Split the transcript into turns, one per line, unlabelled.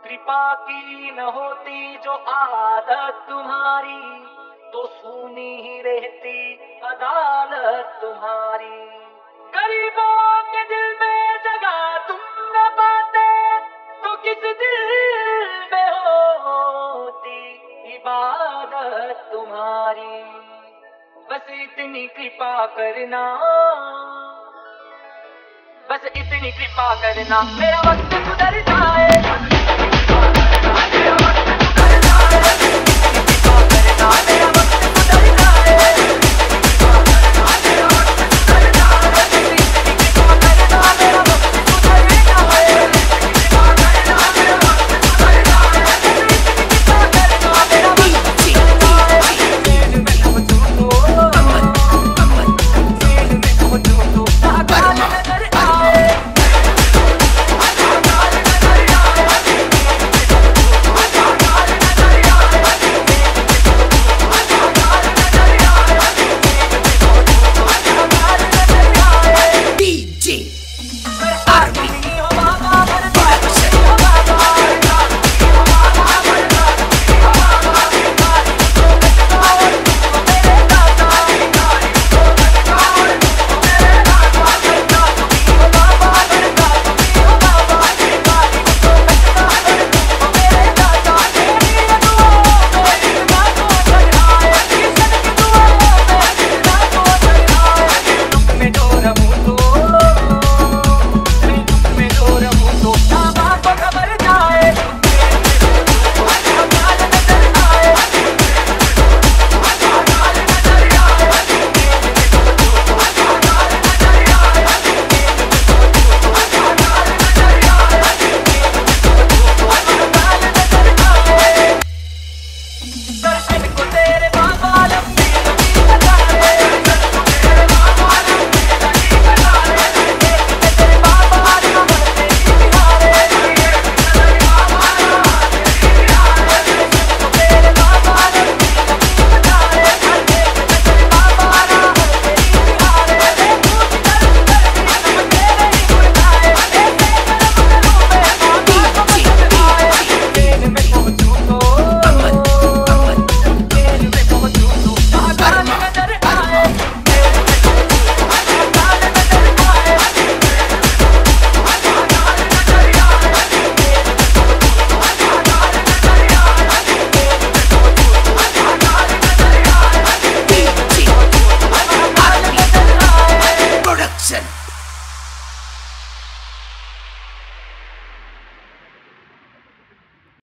कृपा की न होती जो आदत तुम्हारी, तो सूनी ही रहती अदालत तुम्हारी। गरीबों के दिल में जगह तुम न पाते, तो किस दिल में होती इबादत तुम्हारी। बस इतनी कृपा करना, बस इतनी कृपा करना, मेरा वक्त सुधर जाए।